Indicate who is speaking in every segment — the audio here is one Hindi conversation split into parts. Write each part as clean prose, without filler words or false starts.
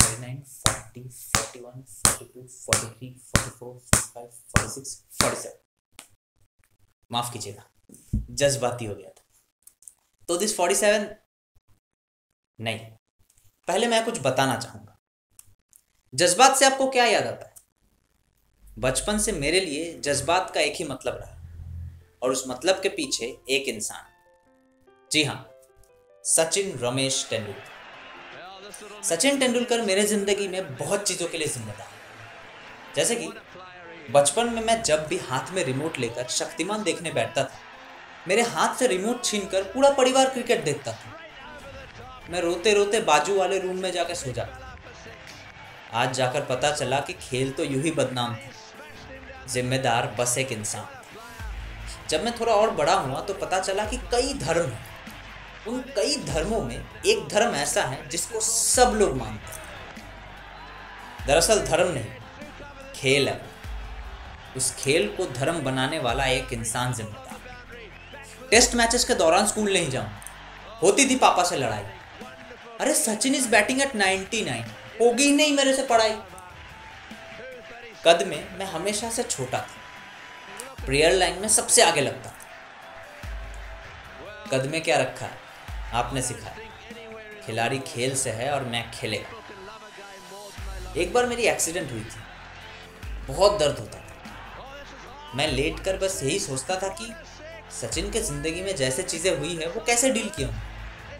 Speaker 1: 49, 40, 41, 42, 43, 44, 45, 46, 47। माफ कीजिएगा, जज्बाती हो गया था। तो दिस 47 नहीं, पहले मैं कुछ बताना चाहूंगा। जज्बात से आपको क्या याद आता है? बचपन से मेरे लिए जज्बात का एक ही मतलब रहा, और उस मतलब के पीछे एक इंसान। जी हाँ, सचिन रमेश तेंदुलकर। सचिन तेंदुलकर मेरे जिंदगी में बहुत चीजों के लिए जिम्मेदार है। जैसे कि बचपन में मैं जब भी हाथ में रिमोट लेकर शक्तिमान देखने बैठता था, मेरे हाथ से रिमोट छीनकर पूरा परिवार क्रिकेट देखता था। मैं रोते रोते बाजू वाले रूम में जाकर सो जाता। आज जाकर पता चला कि खेल तो यूं ही बदनाम था, जिम्मेदार बस एक इंसान था। जब मैं थोड़ा और बड़ा हुआ तो पता चला कि कई धर्म हैं। उन कई धर्मों में एक धर्म ऐसा है जिसको सब लोग मानते हैं। दरअसल धर्म नहीं, खेल है। उस खेल को धर्म बनाने वाला एक इंसान जिम्मेदार। टेस्ट मैचेस के दौरान स्कूल नहीं जाऊं, होती थी पापा से लड़ाई। अरे सचिन इज बैटिंग एट 99, होगी ही नहीं मेरे से पढ़ाई। कद में मैं हमेशा से छोटा था, प्रेयर लाइन में सबसे आगे लगता था। कद में क्या रखा है, आपने सिखाया। खिलाड़ी खेल से है और मैं खेलेगा। एक बार मेरी एक्सीडेंट हुई थी, बहुत दर्द होता था। मैं लेट कर बस यही सोचता था कि सचिन के जिंदगी में जैसे चीजें हुई है वो कैसे डील किया हूं।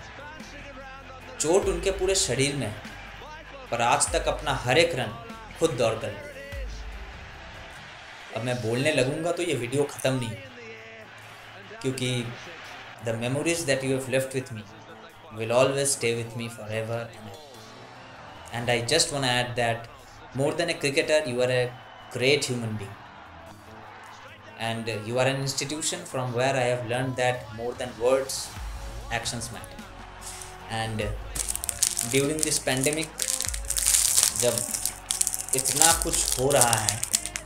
Speaker 1: चोट उनके पूरे शरीर में है, पर आज तक अपना हर एक रन खुद दौड़ कर लिया। अब मैं बोलने लगूंगा तो ये वीडियो खत्म नहीं, क्योंकि the memories that you have left with me will always stay with me forever and ever. And I just want to add that more than a cricketer, you are a great human being. And you are an institution from where I have learned that more than words, actions matter. And during this pandemic, जब इतना कुछ हो रहा है,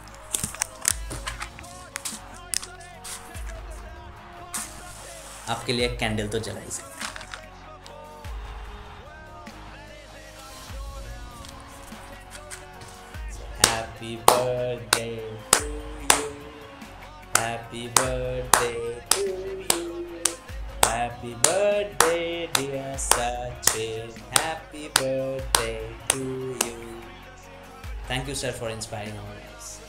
Speaker 1: आपके लिए एक कैंडल तो जला ही सकते। Happy birthday to you. Happy birthday to you. Happy birthday dear Sachin. Happy birthday to you. Thank you sir for inspiring our lives.